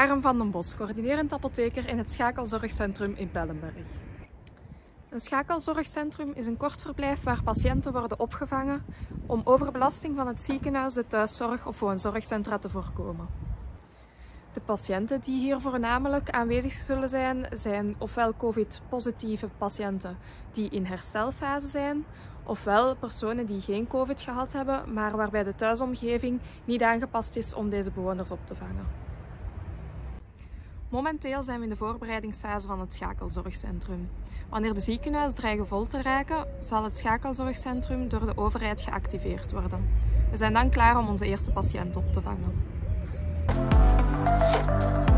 Karen van den Bos, coördinerend apotheker in het Schakelzorgcentrum in Pellenberg. Een schakelzorgcentrum is een kort verblijf waar patiënten worden opgevangen om overbelasting van het ziekenhuis, de thuiszorg of woonzorgcentra te voorkomen. De patiënten die hier voornamelijk aanwezig zullen zijn, zijn ofwel COVID-positieve patiënten die in herstelfase zijn, ofwel personen die geen COVID gehad hebben, maar waarbij de thuisomgeving niet aangepast is om deze bewoners op te vangen. Momenteel zijn we in de voorbereidingsfase van het schakelzorgcentrum. Wanneer de ziekenhuizen dreigen vol te raken, zal het schakelzorgcentrum door de overheid geactiveerd worden. We zijn dan klaar om onze eerste patiënt op te vangen.